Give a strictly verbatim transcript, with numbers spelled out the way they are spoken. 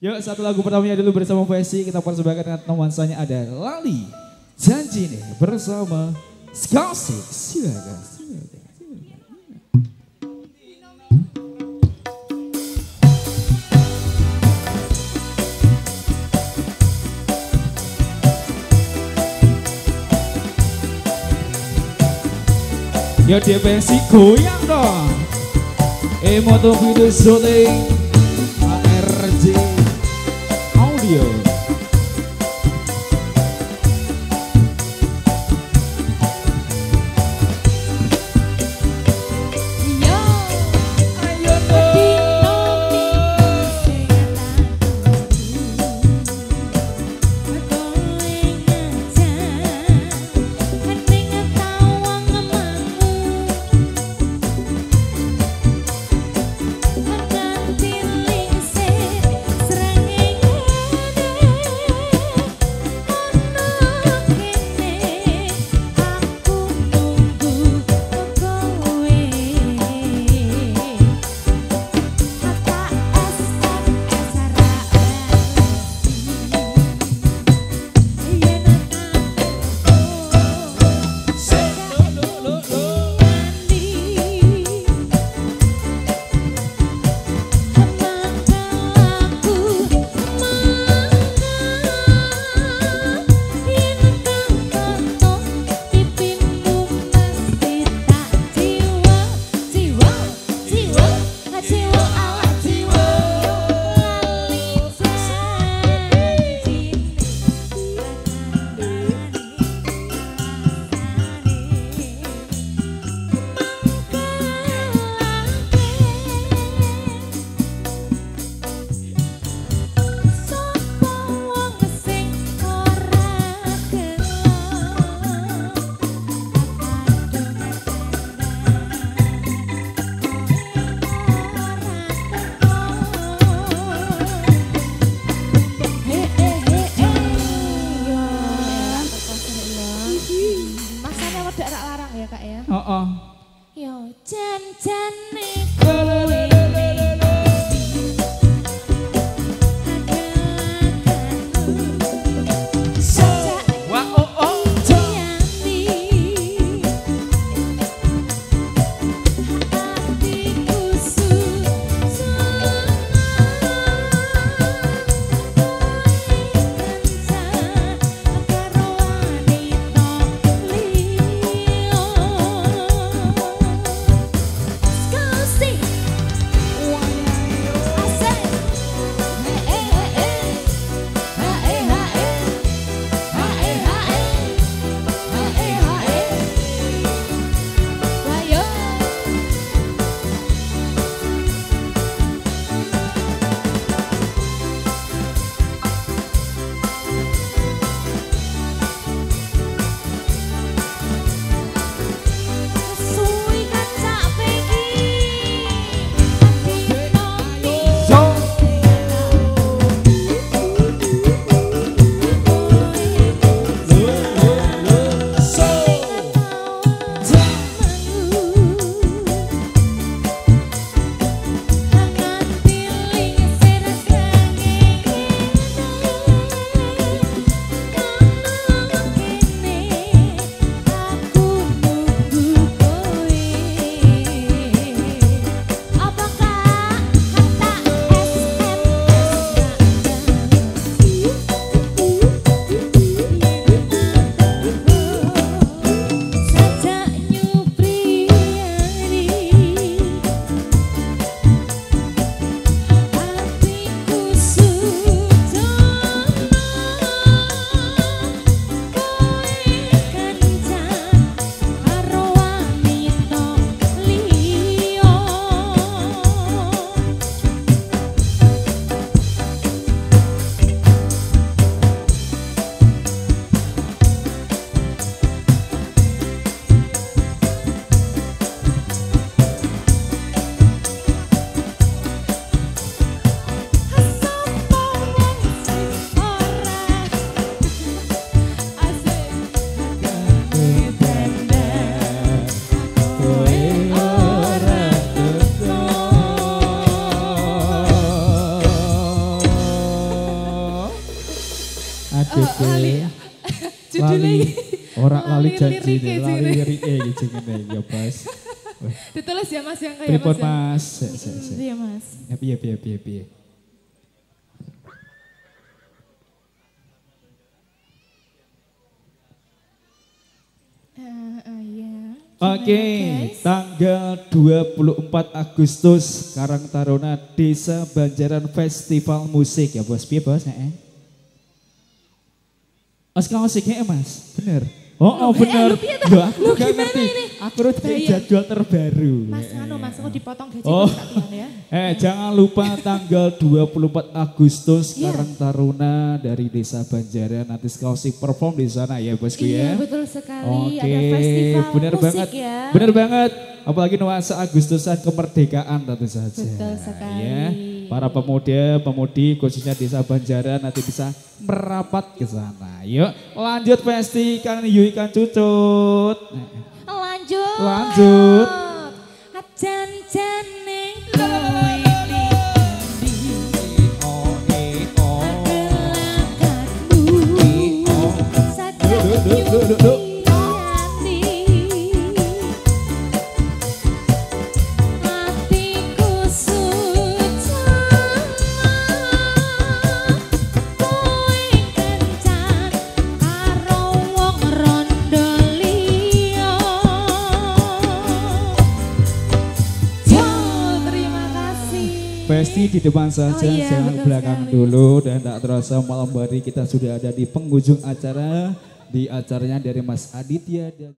Yuk satu lagu pertamanya dulu bersama Vesi. Kita persembahkan dengan nuansanya ada Lali Janji nih bersama Skasik. Silakan, silakan, silakan. Yo D P S goyang dong. Emoto video shooting A R J Audio. Ganti Dede. Lali. Lali. Orang lali janji lirike, deh, lali lirike gitu ngene ya Bos. Ditulis ya Mas yang kayak Pripun Mas. Mas? Sik sik sik. Iya Mas. Ya piye piye piye piye. Uh, uh, ya. Oke, Gimana, guys? tanggal dua puluh empat Agustus Karang Taruna Desa Banjaran Festival Musik ya Bos. Piye Bos? Heeh. Mas musiknya Mas, bener. Oh, oh Loh, eh, bener. lu piye ta? Loh, aku Lu gak gimana ngerti. ini? Aku udah Bayang. jadwal terbaru. Mas Eh, anu Mas, aku dipotong gaji Oh. ya. Eh, jangan lupa tanggal dua puluh empat Agustus Iya. Karang Taruna dari Desa Banjaran nanti sekali perform di sana ya Bosku Iya ya. betul sekali. Oke, Ada festival bener musik banget. ya. Bener banget. Apalagi nuansa Agustusan kemerdekaan tentu saja. Betul sekali. Ya, para pemuda, pemudi khususnya Desa Banjaran nanti bisa merapat ke sana. Yuk, lanjut Festi kan Yui kan cucut. Lanjut. Lanjut. Jan-jane Festi di depan saja, Oh iya, jangan betul belakang sekali. dulu dan tak terasa malam hari kita sudah ada di penghujung acara, di acaranya dari Mas Aditya dan